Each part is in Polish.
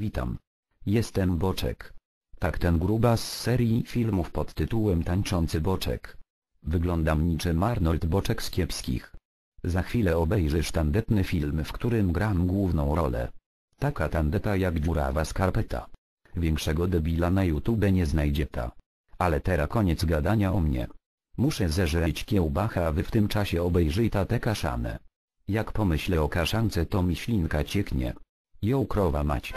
Witam. Jestem Boczek. Tak, ten grubas z serii filmów pod tytułem Tańczący Boczek. Wyglądam niczym Arnold Boczek z Kiepskich. Za chwilę obejrzysz tandetny film, w którym gram główną rolę. Taka tandeta jak dziurawa skarpeta. Większego debila na YouTube nie znajdzie ta. Ale teraz koniec gadania o mnie. Muszę zeżreć kiełbachę, a wy w tym czasie obejrzyj tę kaszanę. Jak pomyślę o kaszance, to mi ślinka cieknie. Ją krowa mać.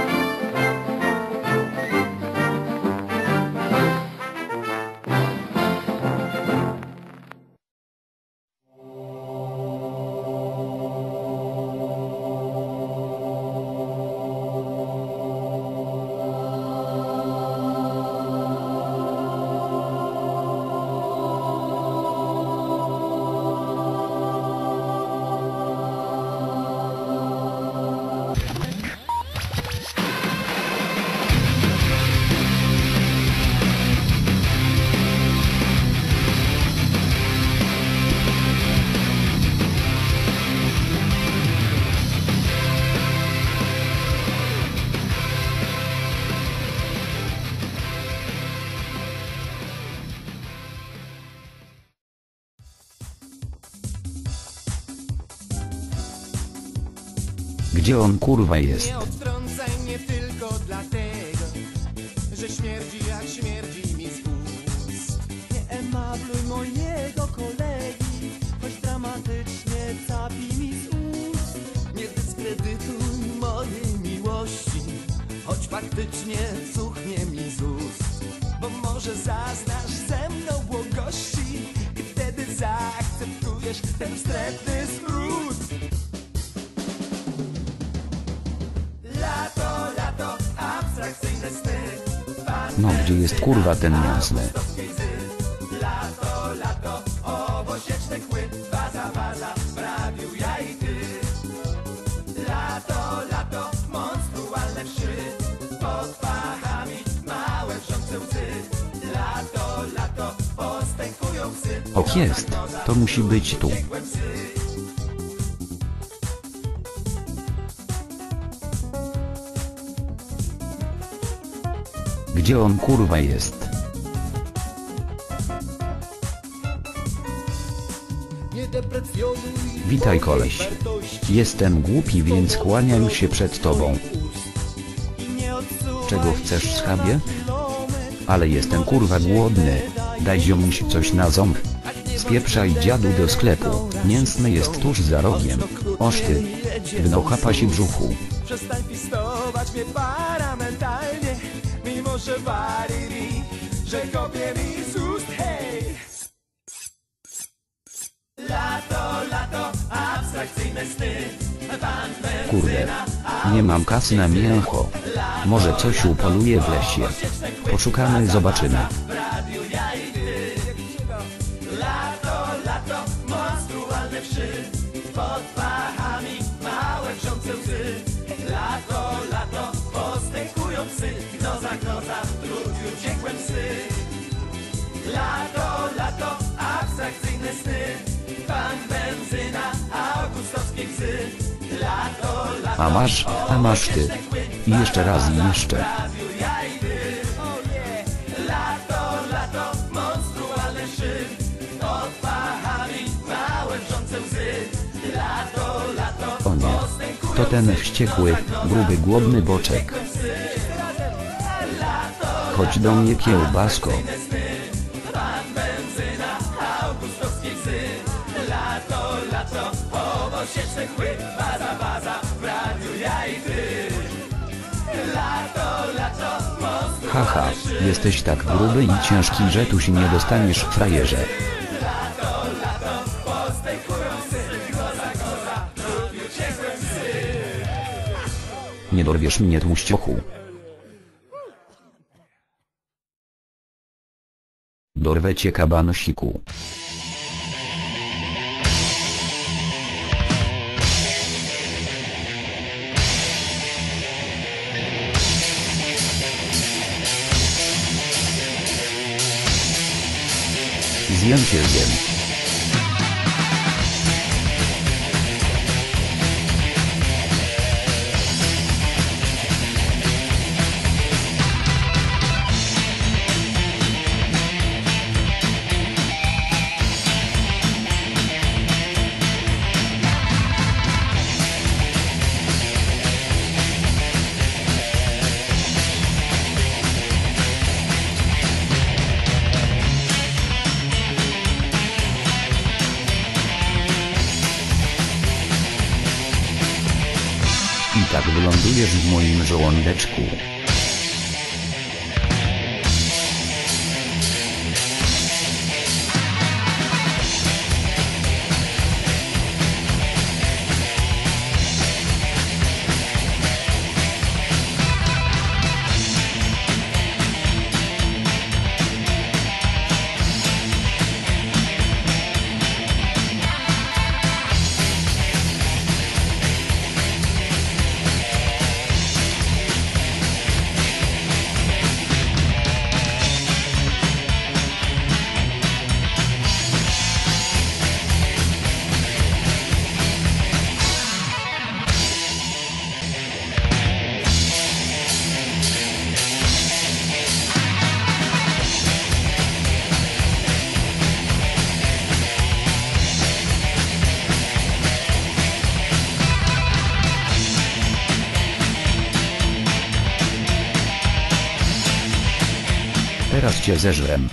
Gdzie on kurwa jest? Nie odtrącaj mnie tylko dlatego, że śmierdzi jak śmierdzi mi z ust. Nie emabluj mojego kolegi, choć dramatycznie capi mi z ust. Nie dyskredytuj mojej miłości, choć faktycznie cuchnie mi z ust. Bo może zaznasz ze mną błogości i wtedy zaakceptujesz ten wstrętny skrót. No gdzie jest kurwa ten mięsny? Lato, lato, obosieczne kły, waza, waza, w radiu ja i ty. Lato, lato, monstrualne wszy, pod pachami małe wrzące łzy. Lato, lato, postępują psy. Och jest, to musi być tu. Gdzie on kurwa jest? Witaj koleś. Jestem głupi, więc kłaniam się przed tobą. Czego chcesz, schabie? Ale jestem kurwa głodny. Daj ziomuś coś na ząb. Spieprzaj dziadu do sklepu, mięsny jest tuż za rogiem. Oż ty, wnocha pasi brzuchu. Przestań pistować mnie paramentalnie, mimo że wali mi, że kopie mi z ust, hej. Lato, lato, abstrakcyjne sny. Kurde, nie mam kasy na mięcho. Może coś upoluję w lesie. Poszukamy, zobaczymy. Lato, lato, monstrualne wszy, pod pachami małe wrzące łzy. Lato, lato, postępują psy, gnoza, gnoza, w trudziu ciekłe psy. Lato, lato, abstrakcyjne sny, pan benzyna, augustowskie gzy. Lato, lato, A masz ty. I jeszcze raz i jeszcze. lato, lato, monstrualne wszy, pod pachami małe wrzące łzy. Lato, lato, O nie, to ten wściekły, gruby, głodny Boczek. Chodź do mnie, kiełbasko. pan benzyna, augustowskie gzy. Lato, lato, obosieczne chły, baza, baza, w radiu ja i ty. Lato, lato, monstrum. Haha, jesteś tak gruby i ciężki, że tu się nie dostaniesz, frajerze. Lato, lato, postępują psy, goza, goza, w trudiu ciekłe psy. Nie dorwiesz mnie, tłuściochu. Dorwę cię, kabanosiku. Zjem cię, zjem. tak wylądujesz w moim żołądeczku. Teraz cię zeżrem.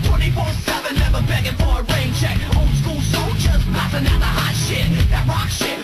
Begging for a rain check. Old school soldiers blasting out the hot shit. That rock shit.